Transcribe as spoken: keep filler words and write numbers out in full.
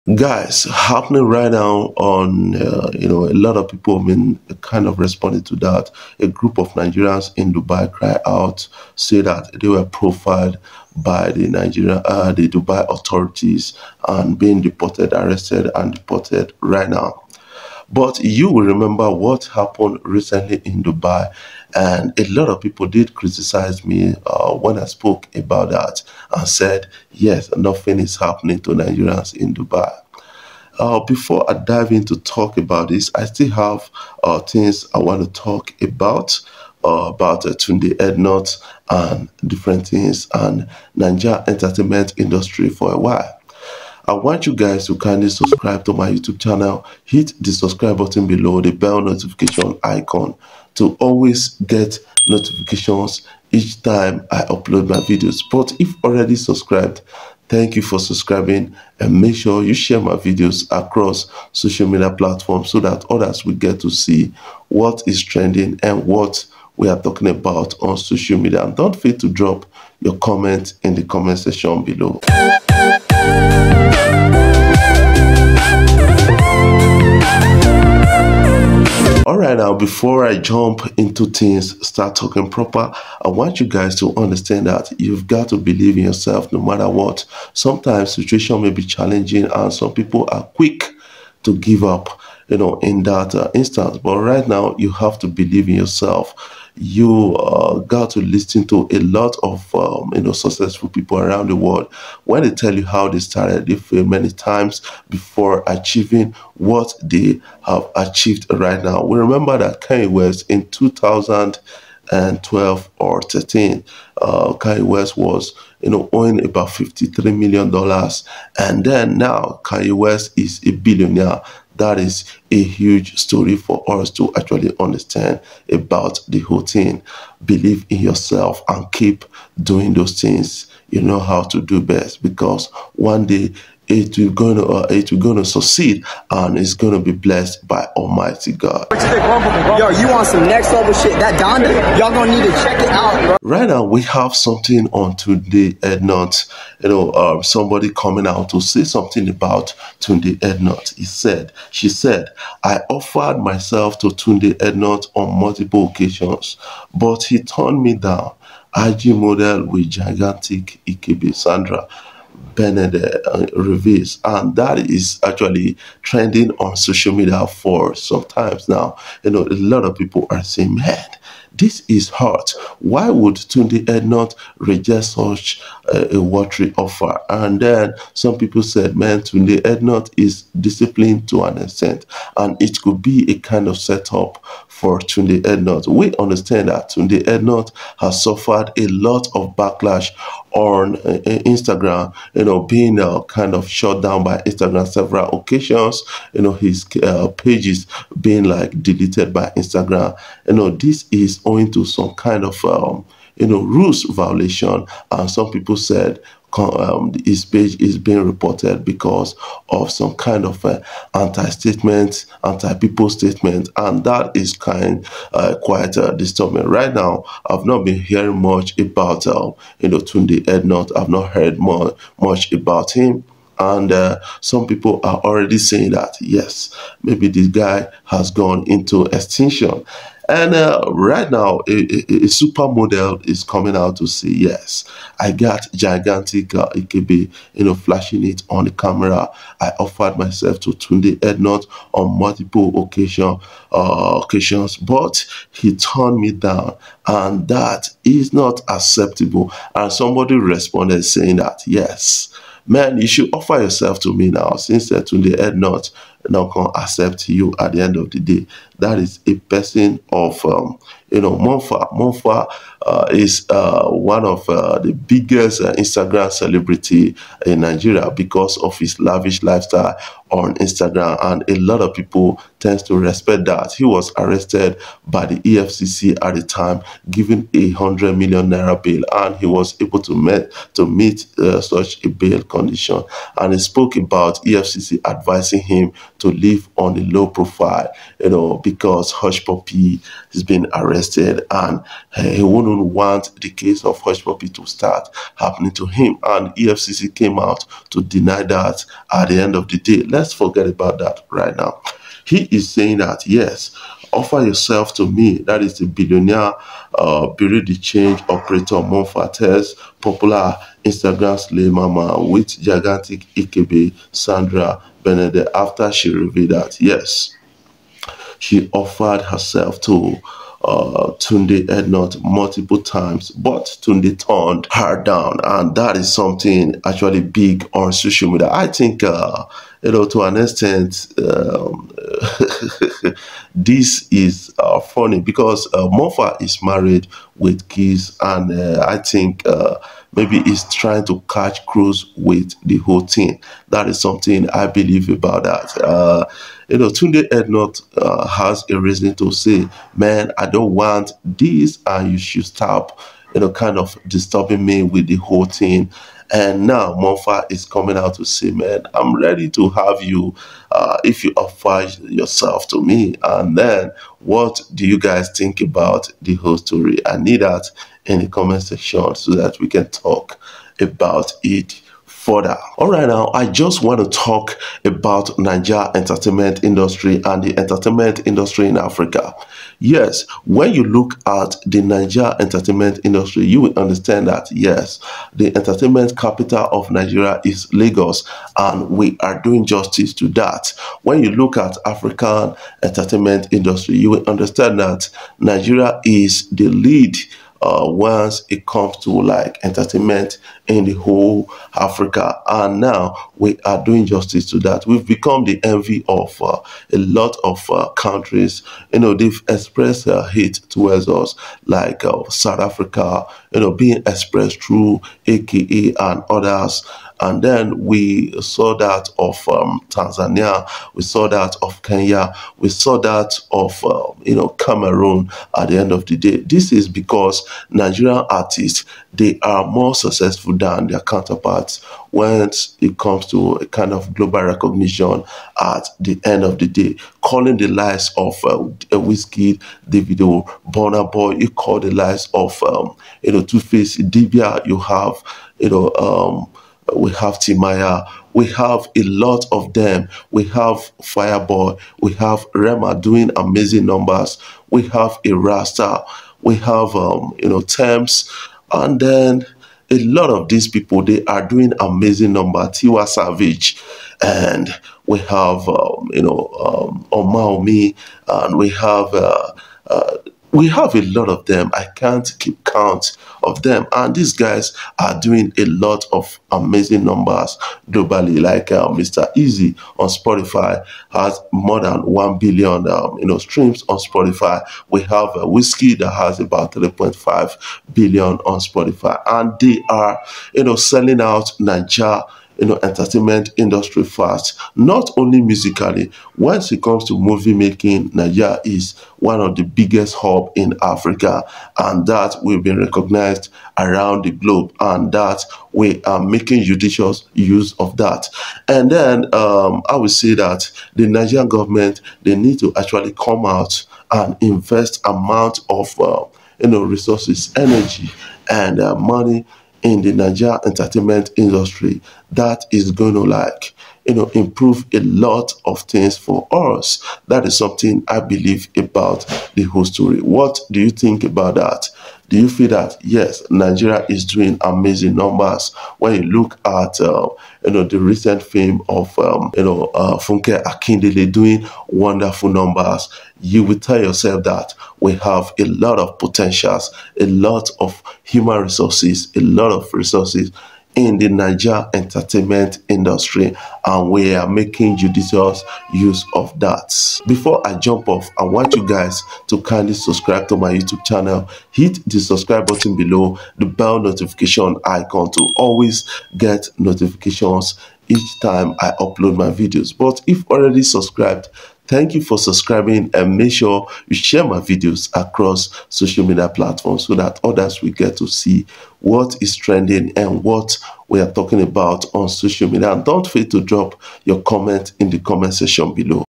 Guys, happening right now on, uh, you know, a lot of people have been kind of responding to that. A group of Nigerians in Dubai cry out, say that they were profiled by the Nigeria, uh, the Dubai authorities and being deported, arrested and deported right now. But you will remember what happened recently in Dubai, and a lot of people did criticize me uh, when I spoke about that and said, yes, nothing is happening to Nigerians in Dubai. Uh, before I dive in to talk about this, I still have uh, things I want to talk about. Uh, about uh, Tunde Ednut and different things and Nigeria entertainment industry for a while. I want you guys to kindly subscribe to my YouTube channel. Hit the subscribe button below, the bell notification icon to always get notifications each time I upload my videos. But if already subscribed, thank you for subscribing, and make sure you share my videos across social media platforms so that others will get to see what is trending and what we are talking about on social media. And don't forget to drop your comment in the comment section below. Alright, now before I jump into things, start talking proper, I want you guys to understand that you've got to believe in yourself no matter what. Sometimes situation may be challenging and some people are quick to give up, you know, in that uh, instance. But right now, you have to believe in yourself. You uh, got to listen to a lot of um, you know, successful people around the world. When they tell you how they started, they failed many times before achieving what they have achieved right now. We remember that Kanye West in two thousand twelve or thirteen, uh, Kanye West was, you know, owing about fifty-three million dollars, and then now Kanye West is a billionaire. That is a huge story for us to actually understand about the whole thing. Believe in yourself and keep doing those things you know how to do best, because one day it will gonna uh, it will gonna succeed and it's gonna be blessed by Almighty God. Yo, you want some next level shit? That Donda, y'all gonna need to check it out, bro. Right now we have something on Tunde Ednut. You know, um, somebody coming out to say something about Tunde Ednut. He said, she said, I offered myself to Tunde Ednut on multiple occasions, but he turned me down. I G model with gigantic Ikebe Sandra Benedict uh, Revis, and that is actually trending on social media for some times now. You know, a lot of people are saying, man, this is hot. Why would Tunde Ednut reject such uh, a watery offer? And then some people said, man, Tunde Ednut is disciplined to an extent, and it could be a kind of setup for Tunde Ednut. We understand that Tunde Ednut has suffered a lot of backlash on uh, Instagram, you know, being uh, kind of shut down by Instagram several occasions, you know, his uh, pages being like deleted by Instagram. You know, this is owing to some kind of, um, you know, rules violation. And some people said um, his page is being reported because of some kind of uh, anti-statement, anti-people statement, and that is kind uh, quite uh, disturbing. Right now, I've not been hearing much about uh, you know, Tunde Ednut. I've not heard more much about him. And uh, some people are already saying that, yes, maybe this guy has gone into extinction. And uh, right now, a, a, a supermodel is coming out to say, yes, I got gigantic uh, Ikebe, you know, flashing it on the camera. I offered myself to Tunde Ednut on multiple occasion, uh, occasions, but he turned me down. And that is not acceptable. And somebody responded saying that, yes, man, you should offer yourself to me now, since uh, Tunde Ednut not going to accept you at the end of the day. That is a person of, um, you know, Monfa. Monfa uh, is uh, one of uh, the biggest uh, Instagram celebrity in Nigeria because of his lavish lifestyle on Instagram, and a lot of people tends to respect that. He was arrested by the E F C C at the time, given a hundred million naira bail, and he was able to meet to meet uh, such a bail condition. And he spoke about E F C C advising him to live on a low profile, you know, because Hush Puppy has been arrested, and uh, he wouldn't want the case of Hush Puppy to start happening to him. And E F C C came out to deny that at the end of the day. Let's forget about that right now. He is saying that, yes, offer yourself to me. That is the billionaire uh, Bureau de Change operator Monfate's popular Instagram slave mama with gigantic Ikebe Sandra Benedict, after she revealed that, yes, she offered herself to uh, Tunde Ednut multiple times, but Tunde turned her down, and that is something actually big on social media. I think, uh, you know, to an extent, um, this is uh, funny because uh, Mofa is married with kids, and uh, I think uh, maybe he's trying to catch cruise with the whole thing. That is something I believe about that. Uh, you know, Tunde Ednut uh, has a reason to say, man, I don't want this, and you should stop, you know, kind of disturbing me with the whole thing. And now Mofa is coming out to say, man, I'm ready to have you uh, if you offer yourself to me. And then what do you guys think about the whole story? I need that in the comment section so that we can talk about it further. All right, now I just want to talk about Nigeria entertainment industry and the entertainment industry in Africa. Yes, when you look at the Nigeria entertainment industry, you will understand that, yes, the entertainment capital of Nigeria is Lagos, and we are doing justice to that. When you look at African entertainment industry, you will understand that Nigeria is the lead Uh, once it comes to like entertainment in the whole Africa, and now we are doing justice to that. We've become the envy of uh, a lot of uh, countries. You know, they've expressed uh, hate towards us, like uh, South Africa, you know, being expressed through A K A and others. And then we saw that of um, Tanzania, we saw that of Kenya, we saw that of, uh, you know, Cameroon at the end of the day. This is because Nigerian artists, they are more successful than their counterparts when it comes to a kind of global recognition at the end of the day. Calling the likes of uh, Wizkid, Davido, Burna Boy, you call the likes of, um, you know, Two-Face, Dibia, you have, you know, um, we have Timaya, we have a lot of them. We have Fireboy, we have Rema doing amazing numbers. We have Erasta, we have, um, you know, Thames, and then a lot of these people, they are doing amazing number. Tiwa Savage, and we have, um, you know, um, Omaomi, and we have, uh, uh, we have a lot of them. I can't keep count of them, and these guys are doing a lot of amazing numbers globally. Like uh, Mister Easy on Spotify has more than one billion um, you know, streams on Spotify. We have a Wizkid that has about three point five billion on Spotify, and they are, you know, selling out Nigeria, you know, entertainment industry fast. Not only musically, once it comes to movie making, Nigeria is one of the biggest hub in Africa, and that we've been recognized around the globe, and that we are making judicious use of that. And then um, I would say that the Nigerian government, they need to actually come out and invest amount of uh, you know, resources, energy, and uh, money in the Nigeria entertainment industry. That is going to, like, you know, improve a lot of things for us. That is something I believe about the whole story. What do you think about that? Do you feel that, yes, Nigeria is doing amazing numbers? When you look at, uh, you know, the recent fame of, um, you know, uh, Funke Akindele doing wonderful numbers, you will tell yourself that we have a lot of potentials, a lot of human resources, a lot of resources in the Nigeria entertainment industry, and we are making judicious use of that. Before I jump off, I want you guys to kindly subscribe to my YouTube channel. Hit the subscribe button below, the bell notification icon to always get notifications each time I upload my videos. But if already subscribed, Thank you for subscribing, and make sure you share my videos across social media platforms so that others will get to see what is trending and what we are talking about on social media. And don't fail to drop your comment in the comment section below.